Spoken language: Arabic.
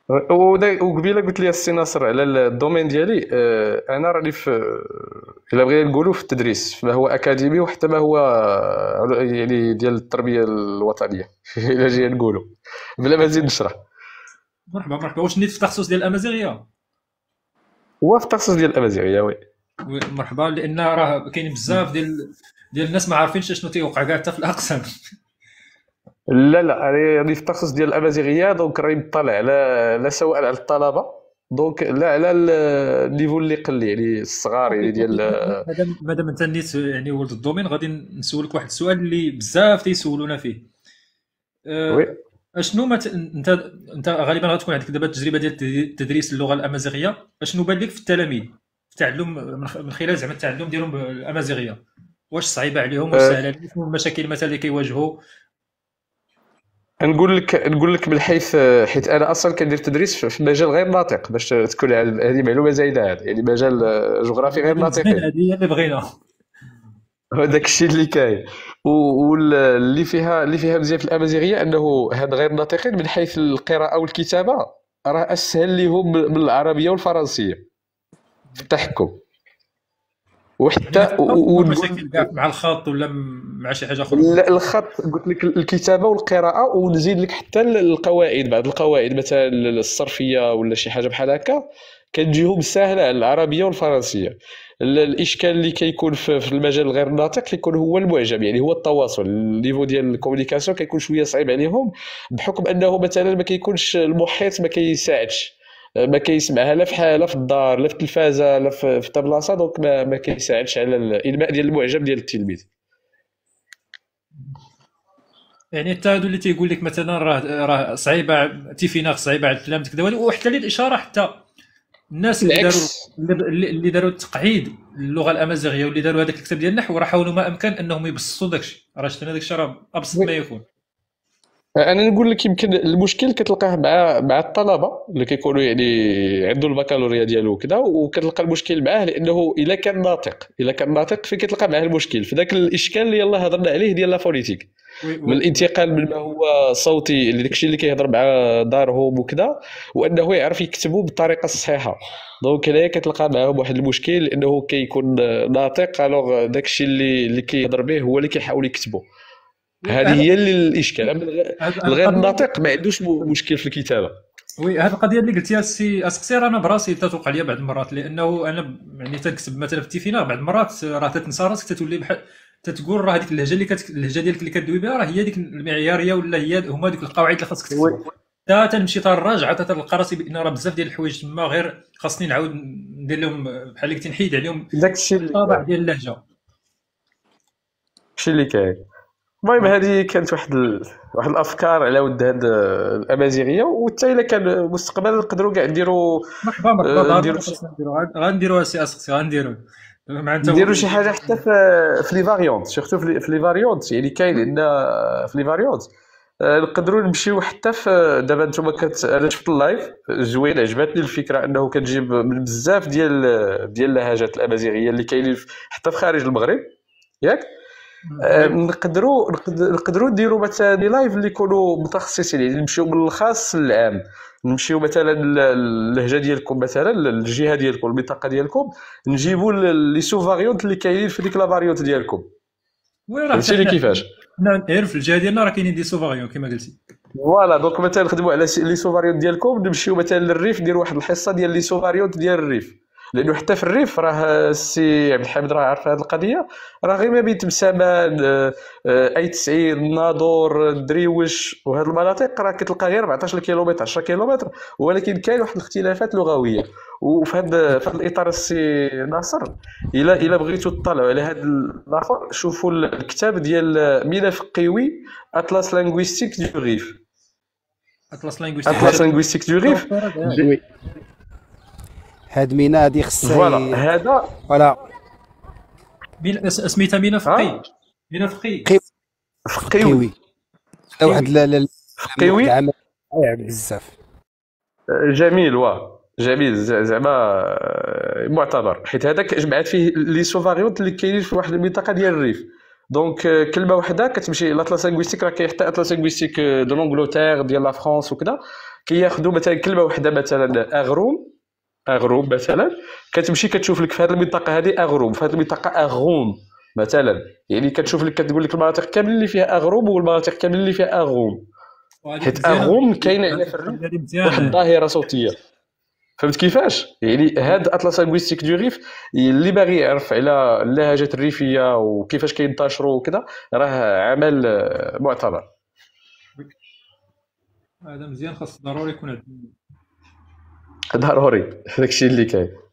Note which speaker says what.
Speaker 1: وقبيله قلت لي السي ناصر على الدومين ديالي. انا راني في، الا بغينا نقولوا في التدريس ما هو اكاديمي وحتى ما هو يعني ديال التربيه الوطنيه الا جينا نقولوا بلا ما نزيد نشرح.
Speaker 2: مرحبا مرحبا، واش نيت في التخصص ديال الامازيغيه؟
Speaker 1: هو في التخصص ديال الامازيغيه وي.
Speaker 2: مرحبا، لان راه كاين بزاف ديال الناس ما عارفينش شنو تيوقع كاع حتى في الاقسام.
Speaker 1: لا لا، راني في التخصص ديال الامازيغيه، دونك راني مطلع على لا سواء على الطلبه، دونك لا على النيفو اللي قل يعني الصغار يعني
Speaker 2: اوكي
Speaker 1: ديال.
Speaker 2: اوكي، مادام انت نيت يعني ولد الدومين، غادي نسولك واحد السؤال اللي بزاف تيسولونا فيه.
Speaker 1: وي.
Speaker 2: اشنو ما انت غالبا غتكون عندك دابا التجربه ديال تدريس اللغه الامازيغيه، اشنو بان لك في التلاميذ، في التعلم من خلال زعما التعلم ديالهم بالامازيغيه؟ واش صعيبه عليهم، واش
Speaker 1: أه
Speaker 2: سهله عليهم، شنو المشاكل مثلا اللي كيواجهوا؟
Speaker 1: نقول لك من حيث، حيت انا اصلا كندير تدريس في مجال غير ناطق، باش تكون هذه معلومه زايده، يعني مجال جغرافي غير
Speaker 2: هذه مزيان،
Speaker 1: ناطقين.
Speaker 2: هذه اللي بغينا.
Speaker 1: هذاك الشيء اللي كاين. واللي فيها مزيان في الامازيغيه انه هاد غير الناطقين من حيث القراءه والكتابه راه اسهل لهم من العربيه والفرنسيه في التحكم.
Speaker 2: يعني ما
Speaker 1: وحتى
Speaker 2: تلقاوش عندهم
Speaker 1: ونقول
Speaker 2: مشاكل كاع مع الخط ولا مع شي حاجه اخرى؟
Speaker 1: الخط، قلت لك الكتابه والقراءه، ونزيد لك حتى القواعد، بعض القواعد مثلا الصرفيه ولا شي حاجه بحال هكا كتجيهم ساهله على العربيه والفرنسيه. الاشكال اللي كيكون في المجال الغير الناطق كيكون هو المعجم، يعني هو التواصل، النيفو ديال الكومونيكاسيون كيكون شويه صعيب عليهم، بحكم انه مثلا ما كيكونش المحيط ما كيساعدش، ما كيسمعها لا في الدار لا في التلفازه لا في حتى بلاصه، دونك ما كيساعدش على الانماء ديال المعجم ديال التلميذ.
Speaker 2: يعني حتى هادو اللي تيقول لك مثلا راه صعيبه تيفيناغ، صعيبه على التلاميذ كذا، وحتى للاشاره، حتى الناس اللي داروا
Speaker 1: العكس.
Speaker 2: اللي داروا التقعيد اللغه الامازيغيه واللي داروا هذاك الكتاب ديال النحو، راه حاولوا ما امكن انهم يبسطوا داكشي. راه شفنا داكشي راه ابسط ما يكون.
Speaker 1: انا نقول لك يمكن المشكل كتلقاه مع الطلبه اللي كيكونوا يعني عندهم البكالوريا ديالو وكذا، وكتلقى المشكل معاه لانه الا كان ناطق فين كتلقى معاه المشكل في ذاك الاشكال اللي يلاه هضرنا عليه ديال لا فونيتيك،
Speaker 2: وي
Speaker 1: من
Speaker 2: وي وي.
Speaker 1: الانتقال من ما هو صوتي اللي داكشي اللي كيهضر مع دارهم وكذا، وانه يعرف يكتبوا بالطريقه الصحيحه. دونك هنايا كتلقى معاهم واحد المشكل انه كيكون ناطق، الوغ داكشي اللي كيهضر به هو اللي كيحاول يكتبه.
Speaker 2: وي
Speaker 1: هذه
Speaker 2: هذا
Speaker 1: هي الاشكال. أما
Speaker 2: هذا
Speaker 1: الغير
Speaker 2: القضيه
Speaker 1: الناطق ما عندوش مشكل في الكتابه.
Speaker 2: وي، هذه القضيه اللي قلتيها السي اسقسي، انا براسي تتوقع لي بعض المرات، لانه انا يعني تنكتب مثلا في التيفينا بعض المرات راه تتنسى راسك، تتولي بحال تتقول راه هذيك اللهجه اللهجه ديالك اللي كدوي بها راه هي ديك المعياريه، ولا هي هما ديك القواعد اللي خاصك
Speaker 1: وي.
Speaker 2: تكتبهم. حتى تنمشي تنراجع، حتى تلقى راسي بان راه بزاف ديال الحوايج تما غير خاصني نعاود ندير لهم بحال اللي قلتي، نحيد عليهم
Speaker 1: داك الشيء اللي
Speaker 2: الطابع
Speaker 1: كاين.
Speaker 2: ديال اللهجه.
Speaker 1: المهم هذه كانت واحد الافكار على ود هاد الامازيغيه، وحتى الا كان مستقبلا نقدروا كاع نديروا،
Speaker 2: مرحبا مرحبا، ضروري
Speaker 1: نديروا شي
Speaker 2: خاصنا نديرو، غنديروها السي اسقسي، غنديرو مع انت
Speaker 1: نديروا شي حاجه حتى في لي فاريونت، سورتو في لي فاريونت، يعني كاين عندنا في لي فاريونت. نقدروا نمشيو حتى في دابا نتوما انا شفت اللايف زوين، عجبتني الفكره انه كتجيب من بزاف ديال اللهجات الامازيغيه اللي كاينين حتى في خارج المغرب، ياك.
Speaker 2: وي
Speaker 1: نقدروا نديروا مثلا دي لايف اللي يكونوا متخصصين، يعني نمشيو من الخاص للعام، نمشيو مثلا اللهجه ديالكم، مثلا الجهه ديالكم، المنطقه ديالكم، نجيبوا لي سو فاريونت اللي كاينين في ديك لا فاريونت ديالكم.
Speaker 2: وي، راه حتى
Speaker 1: فهمتيني
Speaker 2: حنا
Speaker 1: كيفاش؟
Speaker 2: غير في الجهه ديالنا راه كاينين دي سوفاريون كما قلتي.
Speaker 1: فوالا، دونك مثلا نخدموا على لي سو فاريونت ديالكم، نمشيو مثلا للريف، نديروا واحد الحصه ديال لي سو فاريونت ديال الريف، لانه حتى في الريف راه السي عبد الحميد راه عارف هذه القضيه، راه غير ما بين تمسامان، اي 90، الناظور، الدريوش، وهاد المناطق راه كتلقى غير 14 كيلومتر 10 كيلومتر، ولكن كاين واحد الاختلافات لغويه. وفي هذا الاطار السي ناصر، الا بغيتوا تطلعوا على هذا الاخر، شوفوا الكتاب ديال مينا قيوي، اطلس لانغويستيك دو ريف.
Speaker 2: اطلس لينغويستيك
Speaker 1: اطلس
Speaker 2: هذا
Speaker 1: لانغويستيك دو ريف.
Speaker 2: الدكتوراه ديالي.
Speaker 3: وي، هاد مينا هادي خصها
Speaker 1: فوالا هذا.
Speaker 3: فوالا.
Speaker 2: سميتها مينا فقي.
Speaker 1: ها.
Speaker 2: مينا فقي.
Speaker 3: قي-
Speaker 1: فقيوي.
Speaker 3: قيوي. واحد
Speaker 2: فقيوي.
Speaker 1: فقيوي.
Speaker 3: واحد رائع بزاف.
Speaker 1: جميل، جميل، زعما معتبر، حيت هذاك جمعت فيه لي سوفاريونت اللي كاينين في واحد المنطقه ديال الريف. دونك كلمه واحده كتمشي لاطلاس لانغويستيك، راه كاين حتى اطلاس لانغويستيك دو لونغلتير ديال لا فرانس وكذا، كياخذوا مثلا كلمه واحده مثلا اغروم مثلا، كتمشي كتشوف لك في هذه المنطقه هذه اغروم، في هذه المنطقه اغوم مثلا. يعني كتشوف لك كتقول لك المناطق كامل اللي فيها اغروم والمناطق كامل اللي فيها اغوم،
Speaker 2: وهذيك
Speaker 1: حيت
Speaker 2: مزيانه،
Speaker 1: اغوم كاينه هنا في الريف
Speaker 2: هذه
Speaker 1: واحد
Speaker 2: مزيانه.
Speaker 1: الظاهره صوتيه. فهمت كيفاش؟ يعني هاد اطلس لينغويستيك دو ريف اللي باغي يعرف على اللهجات الريفيه وكيفاش كينتشروا وكذا، راه عمل معتبر.
Speaker 2: هذا مزيان، خاص ضروري يكون عندنا.
Speaker 1: ضروري داكشي اللي كاين.